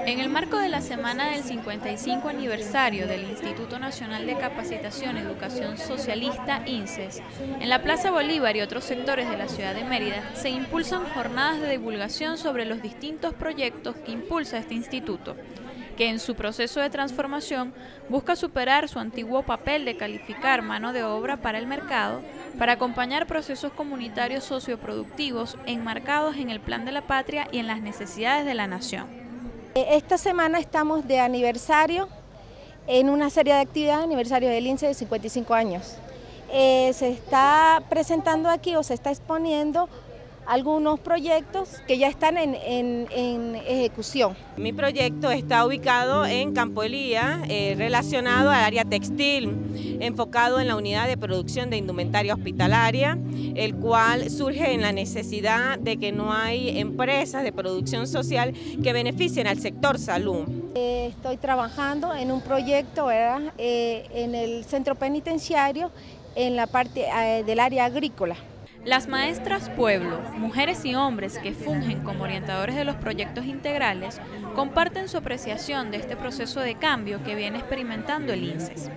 En el marco de la semana del 55 aniversario del Instituto Nacional de Capacitación y Educación Socialista, INSES, en la Plaza Bolívar y otros sectores de la ciudad de Mérida se impulsan jornadas de divulgación sobre los distintos proyectos que impulsa este instituto, que en su proceso de transformación busca superar su antiguo papel de calificar mano de obra para el mercado, para acompañar procesos comunitarios socioproductivos enmarcados en el plan de la patria y en las necesidades de la nación. Esta semana estamos de aniversario en una serie de actividades, aniversario del INSES de 55 años. Se está presentando aquí o se está exponiendo algunos proyectos que ya están en ejecución. Mi proyecto está ubicado en Campo Elías, relacionado al área textil, enfocado en la unidad de producción de indumentaria hospitalaria, el cual surge en la necesidad de que no hay empresas de producción social que beneficien al sector salud. Estoy trabajando en un proyecto, ¿verdad?, en el centro penitenciario, en la parte del área agrícola. Las maestras pueblo, mujeres y hombres que fungen como orientadores de los proyectos integrales, comparten su apreciación de este proceso de cambio que viene experimentando el INSES.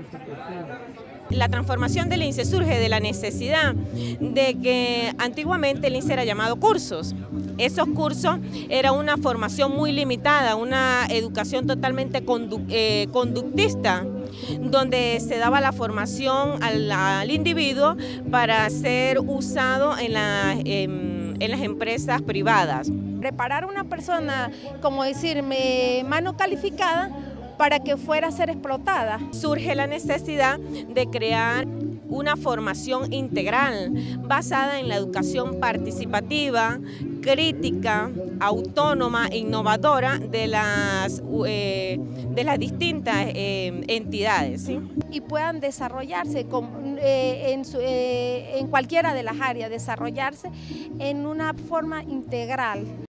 La transformación del INSES surge de la necesidad de que antiguamente el INSES era llamado cursos. Esos cursos era una formación muy limitada, una educación totalmente conductista, donde se daba la formación al individuo para ser usado en las empresas privadas. Preparar a una persona, como decirme, mano calificada, para que fuera a ser explotada. Surge la necesidad de crear una formación integral basada en la educación participativa, crítica, autónoma e innovadora de las distintas entidades, ¿sí? Y puedan desarrollarse en cualquiera de las áreas, desarrollarse en una forma integral.